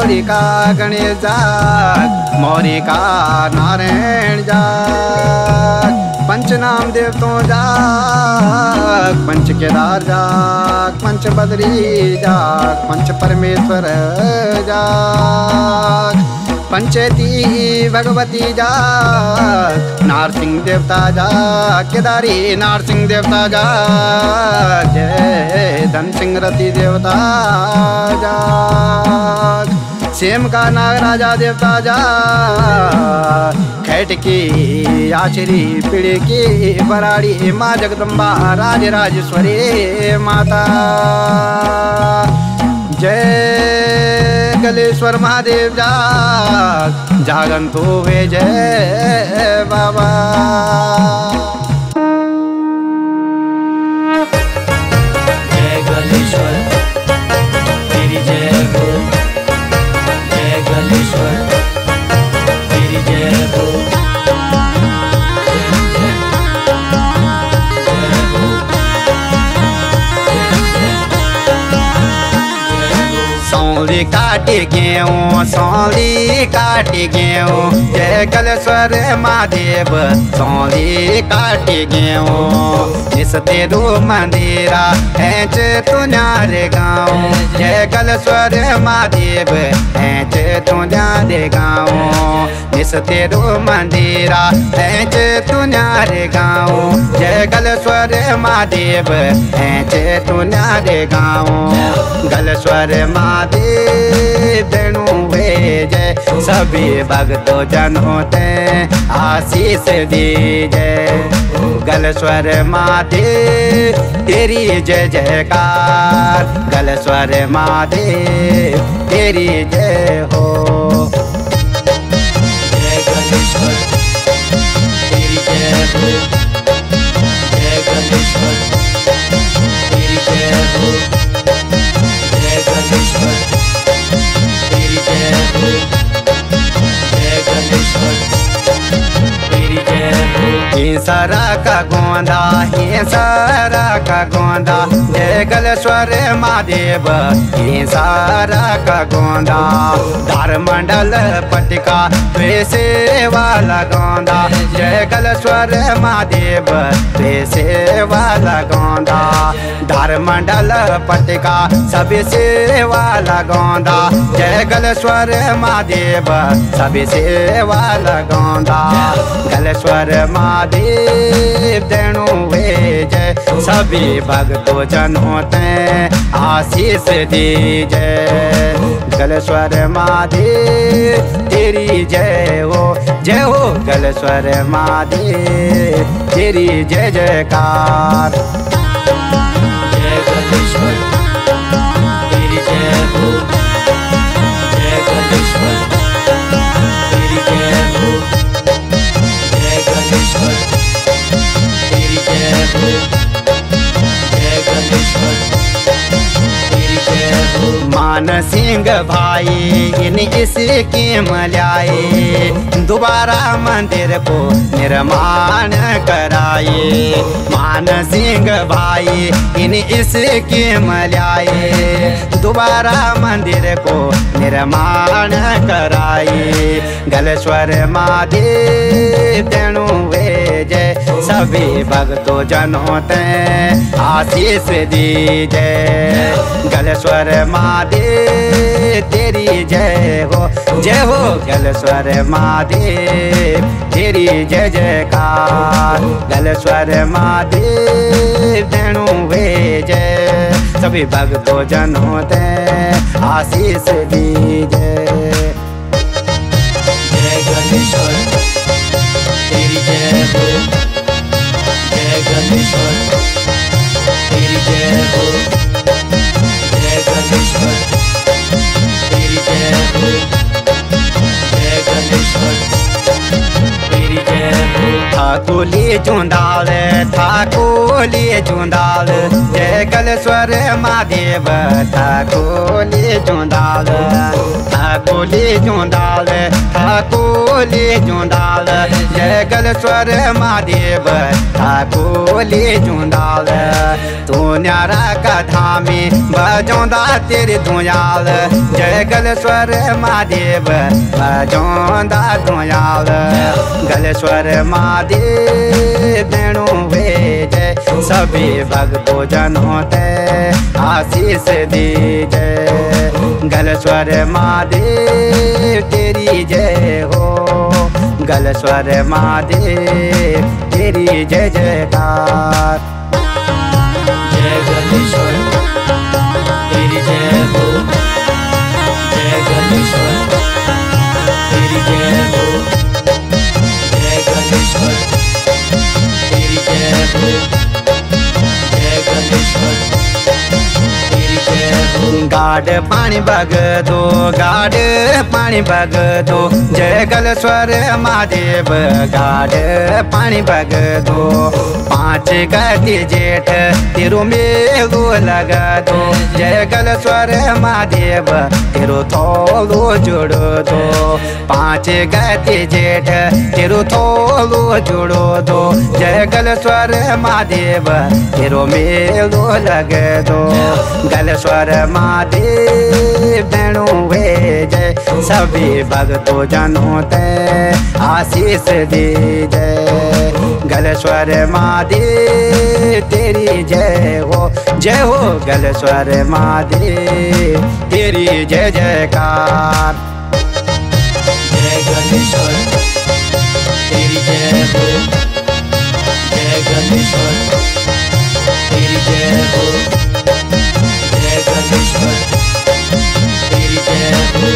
हरि का गणेश जाग, मौर्य का नारायण जाग, पंचनाम देवतों जाग, पंच केदार जाग, पंच बद्री जाग, पंच परमेश्वर जाग, पंचेती भगवती जाग, नारसिंह देवता जाग, केदारी नारसिंह देवता जाग, जय धन सिंह रति देवता जाग, सेम का नागराजा देवता जाग, खैट की आचरी पीढ़ी की बराड़ी माँ जगदम्बा राज राजेश्वरी माता, जय गलेश्वर महादेव जाग, जागंतु वे जय बाबा। जय गलेश्वर तेरी जय हो, जय गलेश्वर तेरी जय हो, सौली काटी गेहूँ, सौली काटी गेहूँ, जय गलेश्वर महादेव सौली काटी गेहूँ, इस तेरू मंदिरा हैच तुझारे गाँव, जय गलेश्वर महादेव हैच तुझारे गाँव, इस तेरू मंदिरा हैच तुझारे गाँव, जय गलेश्वर महादेव हैच तुझारे गाँव, गलेश्वर महादेव तेणु वे जय, सभी भक्तों जनों ते आशीष दीजय, गलेश्वर महादेव तेरी जय जयकार, गलेश्वर महादेव तेरी जय हो, जय गलेश्वर तेरी जय हो, जय गलेश्वर तेरी जय हो, जय गलेश्वर तेरी जय हो, जय गलेश्वर तेरी जय हो। हिंसरा का गोंदा, हिंसरा का गोंदा, जय गलेश्वर महादेव हिंसरा का गोंदा, धारमंडल पटिका वैसे वाला गोंदा, जय गलेश्वर महादेव वैसे वाला गोंदा, धारमंडल पटिका सभी से वाला गोंदा, जय गलेश्वर महादेव सभी से वाला गोंदा, गलेश्वर महादेव तेणु वे जय, सभी भक्तों जनों ते आशीष दीजय, गलेश्वर महादेव तेरी जय हो, जय हो गलेश्वर महादेव तेरी जय जयकार, जय गलेश्वर तेरी जय हो, जय गलेश्वर तेरी जय हो, जय गलेश्वर तेरी जय हो, जय गलेश्वर तेरी जय हो। मान सिंह भाई इन स्कीम लाए, दोबारा मंदिर को निर्माण कराए, मान सिंह भाई इन स्कीम लाए, दोबारा मंदिर को निर्माण कराए, गलेश्वर महादेव तेणु वे जय, सभी भक्तों जनों ते आशीष दीजय, गलेश्वर महादेव तेरी जय हो, जय हो गलेश्वर महादेव तेरी जय जयकार, गलेश्वर महादेव तेणु वे जय, सभी भक्तों जनों ते आशीष दीजय, जय गलेश्वर तेरी जय हो, जय गलेश्वर तेरी जय हो, जय गलेश्वर तेरी जय हो, जय गलेश्वर तेरी जय हो। ठाकुली चुंदाल ठाकुली चुंदाल जय गलेश्वर महादेव ठाकुली चुंदाल ठाकुली चुंदाल ठाकुली चुंदाल जय गलेश्वर महादेव ठाकुली चुंदाल तू न्यारा कथा में बजौंदा तेरे दुयाल जय गलेश्वर महादेव बजौंदा दुयाल गलेश्वर महादेव देणु वे जय सभी भक्तों जनों ते आशीष दीजय गलेश्वर महादेव तेरी जय हो गलेश्वर महादेव तेरी जय जयकार जय गलेश्वर तेरी जय हो जय गलेश्वर तेरी जय हो जय गलेश्वर तेरी जय हो जय गलेश्वर तेरी जय हो गाड पानी बग दो गाड पानी बग दो जय गलेश्वर महादेव गाड पानी बग दो पाँच गति जेठ तेरो मेलो लगा दो जय गलेश्वर महादेव तेरो थोलो जोड़ो दो पाँच गति जेठ तेरो थोलो जोड़ो दो जय गलेश्वर महादेव तेरो मेलो लगा दो गलेश्वर महादेव देणु वे जय सभी भक्तों जनों ते आशीष दीजय गलेश्वर महादेव तेरी जय हो गलेश्वर महादेव तेरी जय जयकार जय गलेश्वर तेरी जय हो जय गलेश्वर तेरी जय हो जय गलेश्वर तेरी जय हो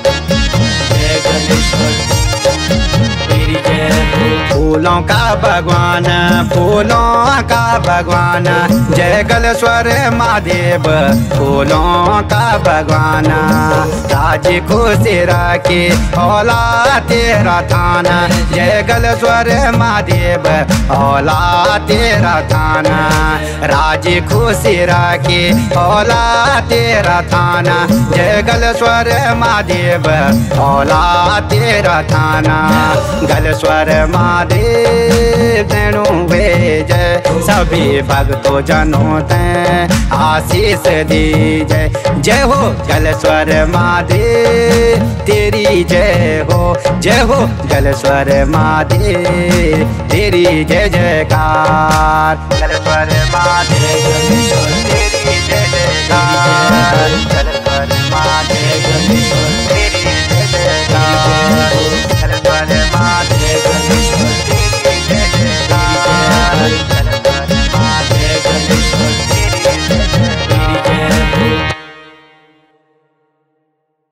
जय गलेश्वर तेरी जय हो फूलों का भगवान जय गलेश्वर महादेव फूलों का भगवान राजी खुशी रखे औला तेरा थाना जय गलेश्वर महादेव औला तेरा थाना राजी खुशी रखे औला तेरा थाना जय गलेश्वर महादेव औला तेरा थाना गलेश्वर महादेव देणु वे जय सभी भक्तों जनों ते आशीष दीजय जय हो गलेश्वर महादेव तेरी जय हो गलेश्वर महादेव तेरी जय जयकार गलेश्वर महादेव तेरी जय जयकार गलेश्वर महादेव तेरी जय जयकार गलेश्वर महादेव